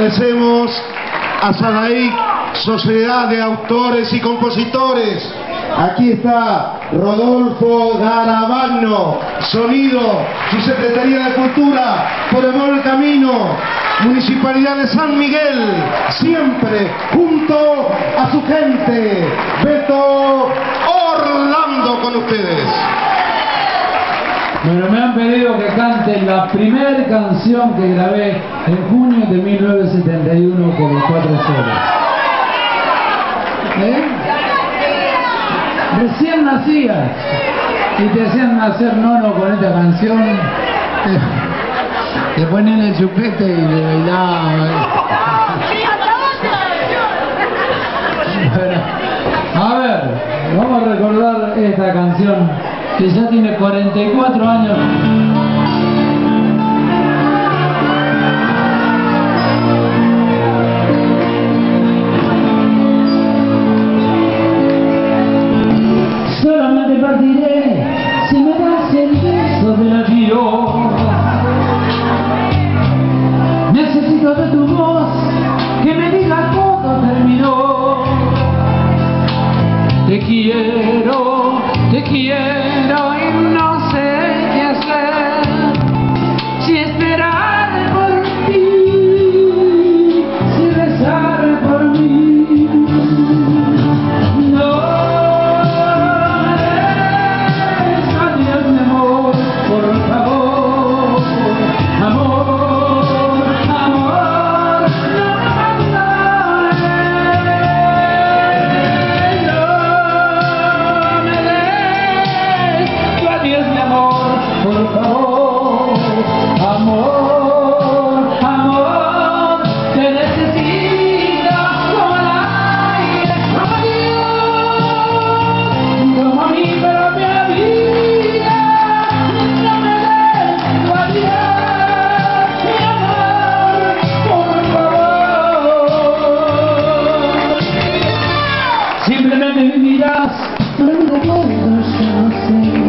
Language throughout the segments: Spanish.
Agradecemos a Sadaic, Sociedad de Autores y Compositores. Aquí está Rodolfo Garabagno, sonido, su Secretaría de Cultura, por el buen camino, Municipalidad de San Miguel, siempre junto a su gente. Beto Orlando con ustedes. Bueno, me han pedido que cante la primera canción que grabé en junio de 1971 con los 4 solos. Recién nacías y te hacían nacer nono con esta canción. Te ponen el chupete y le bailaban. Bueno, a ver, vamos a recordar esta canción que ya tiene 44 años. Solamente partiré si me das el beso del adiós. Necesito de tu voz que me diga todo terminó. Te quiero y no sé qué hacer, si esperar por ti, si rezar por mí. No es adiós mi amor, por favor, amor, amor, no me abandones. Adiós mi amor, por favor, amor, amor, te necesito como el aire, como Dios, como mi propia vida. No me des tu adiós, mi amor, por favor. Simplemente vivirás por un recuerdo, yo sé.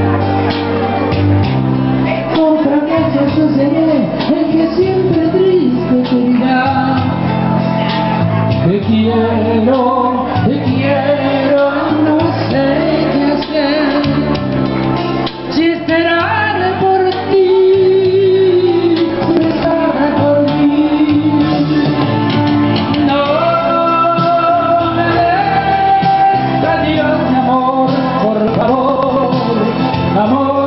Yo seré el que siempre triste te dirá: te quiero, no sé qué hacer, si esperar por ti, rezar por mí. No me des adiós mi amor, por favor, amor.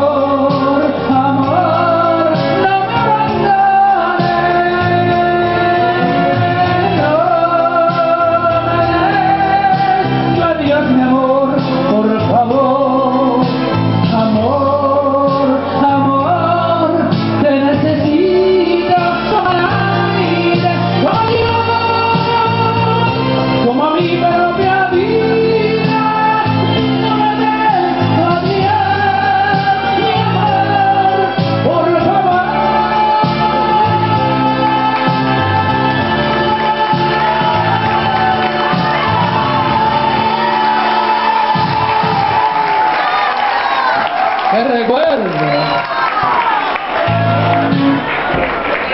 ¡Qué recuerdo!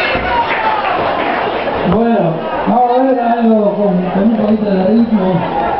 Bueno, vamos a ver algo con un poquito de ritmo.